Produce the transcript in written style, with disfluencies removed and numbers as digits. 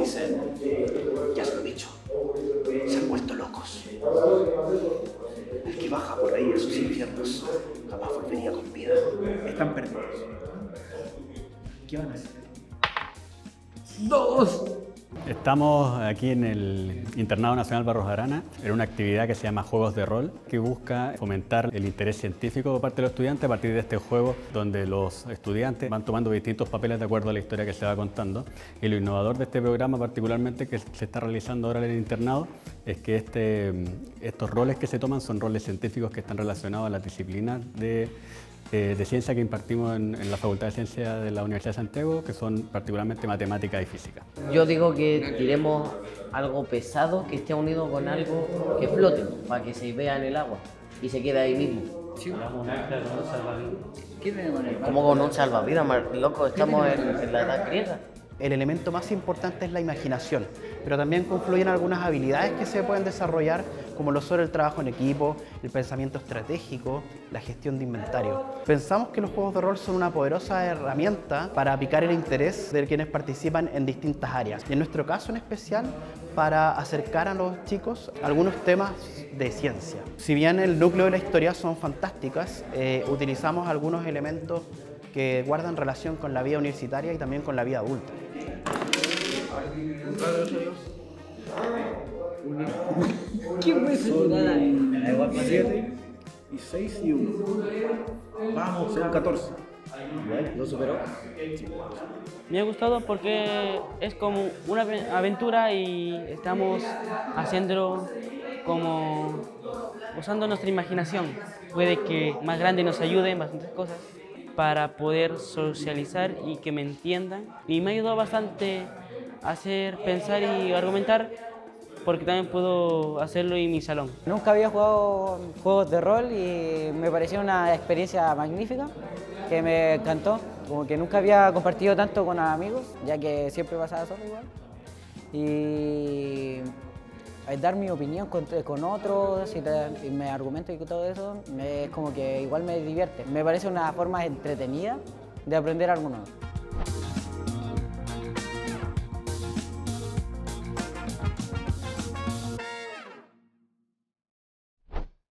dicen, ya se lo he dicho, se han vuelto locos. El que baja por ahí a sus infiernos jamás volvería con vida. Están perdidos. ¿Qué van a hacer? ¡Dos! Estamos aquí en el Internado Nacional Barros Arana, en una actividad que se llama Juegos de Rol, que busca fomentar el interés científico por parte de los estudiantes a partir de este juego donde los estudiantes van tomando distintos papeles de acuerdo a la historia que se va contando. Y lo innovador de este programa, particularmente que se está realizando ahora en el internado, es que estos roles que se toman son roles científicos que están relacionados a las disciplinas de ciencia que impartimos en la Facultad de Ciencias de la Universidad de Santiago, que son particularmente matemática y física. Yo digo que tiremos algo pesado que esté unido con algo que flote, para que se vea en el agua y se quede ahí mismo. Sí. ¿Qué tenemos en el barco? ¿Cómo con un salvavidas, loco? Estamos en la edad griega. El elemento más importante es la imaginación, pero también confluyen algunas habilidades que se pueden desarrollar, como lo son el trabajo en equipo, el pensamiento estratégico, la gestión de inventario. Pensamos que los juegos de rol son una poderosa herramienta para picar el interés de quienes participan en distintas áreas, y en nuestro caso en especial, para acercar a los chicos algunos temas de ciencia. Si bien el núcleo de la historia son fantásticas, utilizamos algunos elementos que guardan relación con la vida universitaria y también con la vida adulta. ¿Qué fue eso? 7 y 6 y 1. Vamos, son 14. ¿Lo superó? Me ha gustado porque es como una aventura y estamos haciéndolo como usando nuestra imaginación. Puede que más grande nos ayude en bastantes cosas para poder socializar y que me entiendan. Y me ha ayudado bastante a hacer pensar y argumentar, porque también puedo hacerlo en mi salón. Nunca había jugado juegos de rol y me pareció una experiencia magnífica, que me encantó. Como que nunca había compartido tanto con amigos, ya que siempre pasaba solo igual. Y dar mi opinión con otros y me argumento y todo eso, es como que igual me divierte. Me parece una forma entretenida de aprender algo nuevo.